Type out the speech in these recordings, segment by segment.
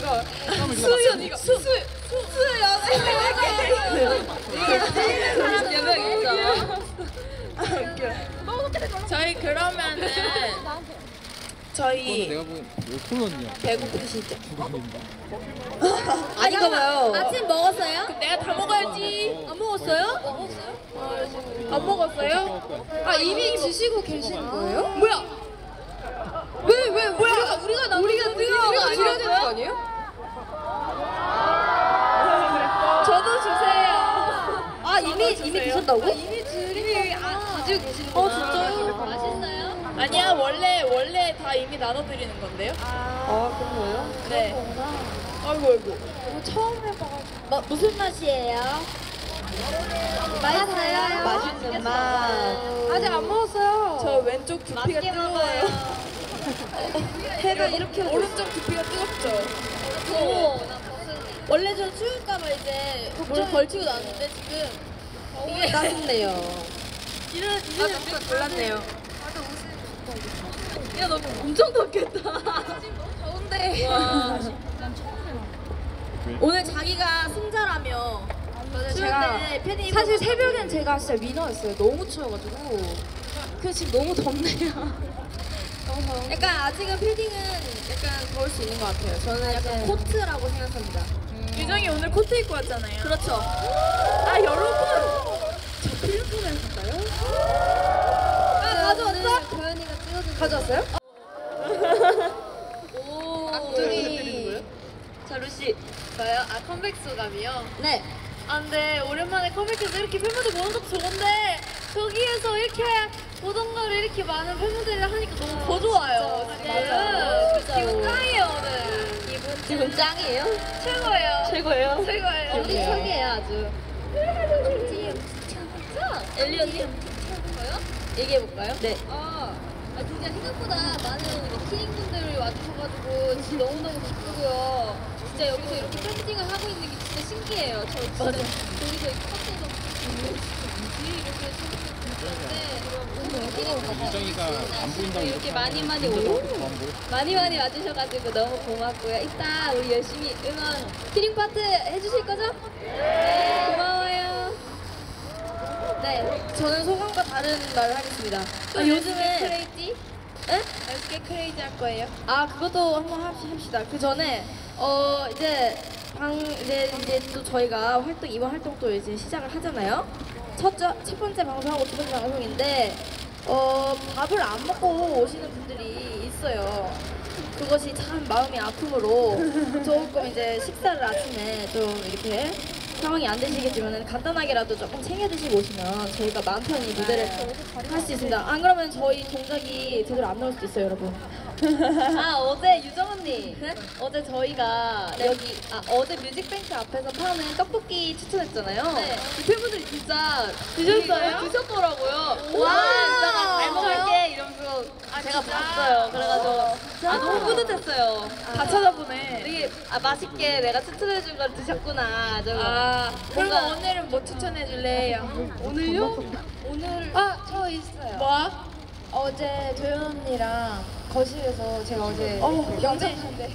수연 이거 수연 사람 몇명 있죠? 저희 그러면은 저희 내가 본 콜론이야. 배고프시죠? 아닌가 봐요. 아침 먹었어요? 그럼 내가 다 먹어야지. 안 먹었어요? 안 먹었어요? 아 이미 드시고 계시는 거예요? 뭐야? 왜 뭐야? 우리가 드려야 되는 거 아니에요? 저도 주세요. 아 이미 드셨다고? 이미 가지고 계시는 거. 진짜요? 맛있어요? 아니야 원래 다 이미 나눠드리는 건데요. 아 그런 거예요? 네. 아이고. 처음 해봐가지고. 무슨 맛이에요? 맛있어요? 맛있는 맛. 아직 안 먹었어요. 저 왼쪽 두피가 뜨거워요. 해가 이렇게 오른쪽 두피가 뜨겁죠. 원래 저 추울까봐 이제 뭘 걸치고 나왔는데 지금 이게 따뜻네요. 이런 두피가 골랐네요. 야 너무 엄청 덥겠다. 더운데. 오늘 자기가 승자라며. 제가 팬이 사실 새벽엔 제가 진짜 위너였어요. 너무 추워가지고. 그 지금 너무 덥네요. 약간 아직은 필딩은 약간 더울 수 있는 것 같아요. 저는 약간 코트라고 생각합니다. 유정이 오늘 코트 입고 왔잖아요. 그렇죠. 아 여러분, 저 필리핀에 갈까요? 가져왔어? 도현이가 찍어준 가져왔어요? 오. 악동이. 자 루시. 저요? 아 컴백 소감이요? 네. 아 근데 오랜만에 컴백해서 이렇게 팬분들 보는 것도 좋은데 거기에서 이렇게 보던 거를 이렇게 많은 팬분들이랑 하니까 너무 더 좋아요. 맞아요. 지금 기분 짱이에요 오늘. 기분 짱이에요? 최고예요. 최고예요? 최고예요. 우리 최고예요 아주. 엘리 언니. 저요? 얘기해볼까요? 네. 아 진짜 생각보다 많은 키링분들이 와주셔가지고 진짜 너무너무 기쁘고요. 진짜 여기서 이렇게 팬팅을 하고 있는 게 진짜 신기해요. 저 진짜 맞아. 여기서 이렇게 팬팅을 이렇게 찾는데 유정이가 안 보인다고 이렇게 많이 오고 많이 와주셔가지고 너무 고맙고요. 이따 우리 열심히 응원 키링 파트 해주실 거죠? 네 고마워요. 네 저는 소감과 다른 말을 하겠습니다. 요즘에 크레이지? 네? 어떻게 크레이지 할 거예요? 아 그것도 한번 합시다. 그 전에 이제 또 저희가 이번 활동 또 이제 시작을 하잖아요. 첫 번째 방송하고 두 번째 방송인데 밥을 안 먹고 오시는 분들이 있어요. 그것이 참 마음이 아픔으로 조금 이제 식사를 아침에 좀 이렇게 상황이 안 되시겠지만 간단하게라도 조금 챙겨 드시고 오시면 저희가 마음 편히 무대를 할 수 있습니다. 안 그러면 저희 동작이 제대로 안 나올 수도 있어요, 여러분. 아 어제 유정 언니. 네? 어제 저희가 어제 뮤직뱅크 앞에서 파는 떡볶이 추천했잖아요. 네. 그 팬분들이 진짜 드셨어요? 드셨더라고요. 와, 이따가 잘 먹을게 이러면서 제가 진짜? 봤어요. 그래가지고 너무 뿌듯했어요. 다 찾아보네. 되게 맛있게 내가 추천해준 걸 드셨구나. 그럼 뭔가- 오늘은 뭐 추천해 줄래요? 오늘요? 오늘 저 있어요. 뭐? 어제 도현 언니랑 거실에서 제가 어제 영상인데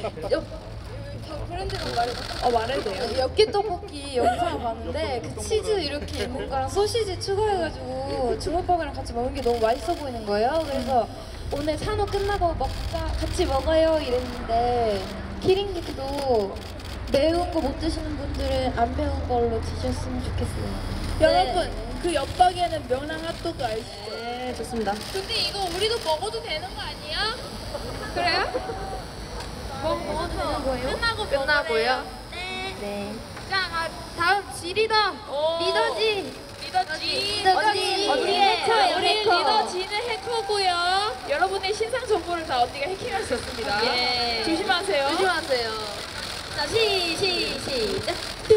브랜드만 말해도 말해도 돼요. 엽기 떡볶이 영상을 봤는데 그 치즈 이렇게 있는 거랑 소시지 추가해가지고 주먹밥이랑 같이 먹는 게 너무 맛있어 보이는 거예요. 그래서 오늘 산호 끝나고 같이 먹어요 이랬는데 키링님도 매운 거 못 드시는 분들은 안 매운 걸로 드셨으면 좋겠어요. 여러분 그 옆박에는 명랑 핫도그 아시죠? 네 좋습니다. 근데 이거 우리도 먹어도 되는 거 아니야? 그래요? 먹어도 되는 거예요? 끝나고요. 네. 자, 다음 지리더. 리더지. 리더지. 언니의 해커예요, 우리 해커. 리더지는 해커고요. 여러분의 신상 정보를 다 언니가 해킹할 수 있습니다. 예. 조심하세요. 조심하세요. 자, 시작.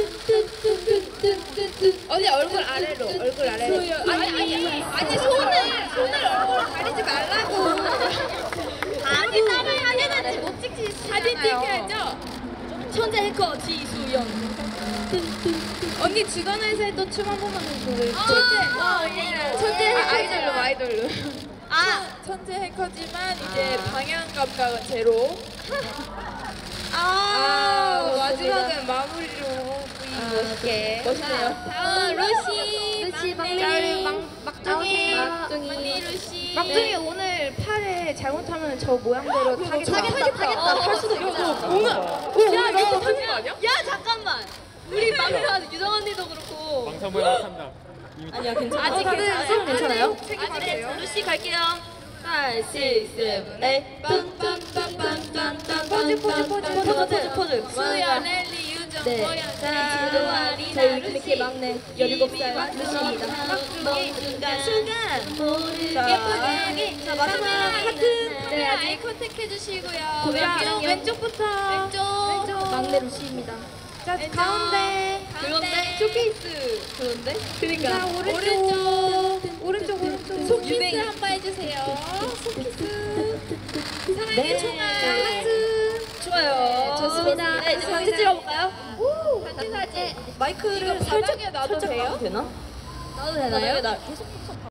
언니 얼굴 아래로. 얼굴 아래로. 아니 손을 얼굴로 가리지 말라고. 아니, 땀을 하려는지 못 찍지. 사진 찍혀야죠. 천재 해커 지수연. 언니 주간회사에도 춤 한 번만 해줘요. 천재 아이돌로. 천재 해커지만 이제 방향 감각은 제로. 멋있게. 멋있네요. 다음 루시 막내. 자, 우리 막둥이. 막둥이. 루시. 막둥이 오늘 팔에 잘못하면 저 모양대로 타겠다. 탈 수도 있잖아. 야, 이거 타는 거 아니야? 야 잠깐만. 우리 막내 유정 언니도 그렇고. 방탄모양 탄다. 아니야 괜찮아. 아직 다들 괜찮아요? 손 괜찮아요? 책임져요. 루시 갈게요. 5, 6, 7, 8. 포즈. 수연, 엘리, 유정, 네. 보연, 자, 지금 저희 위키미키 막내 17살 루시입니다. 예쁘게. 자, 마지막 하트. 네, 아이 컨택 해주시고요. 고양이랑요. 왼쪽부터. 왼쪽. 막내 루시입니다. 자, 가운데. 그런데 쇼케이스. 그런데? 자, 오른쪽. 손키스 한번 해주세요. 손키스. 사랑의 네. 총알. 하트. 좋아요. 좋습니다. 네, 이제 단체 찍어볼까요? 단체 사진. 마이크를 이거 살짝 바닥에 놔도 돼요? 되나? 나도 되나요? 나 계속